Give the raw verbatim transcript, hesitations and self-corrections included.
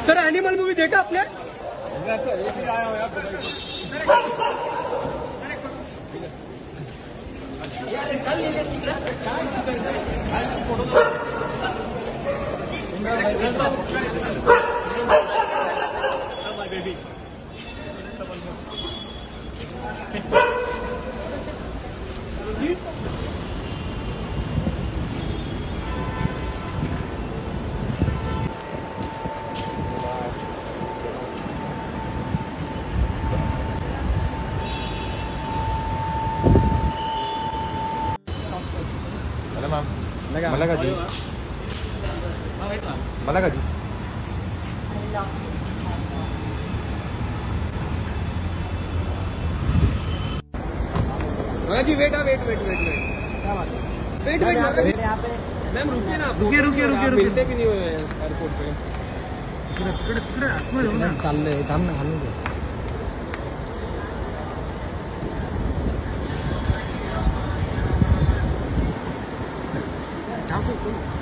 Sir animal movie देखा आपने? Ma'am, Malaga ji. Malaga ji. हाँ जी wait wait wait wait wait क्या बात है? वेट वेट यहाँ पे मैम रुकिए ना, रुकिए रुकिए रुकिए रुकिए मिलते भी नहीं हुए एयरपोर्ट पे। तिकडे तिकडे तिकडे आतमध्ये जाऊ ना, चाललंय थांब ना, घालून दे। Council,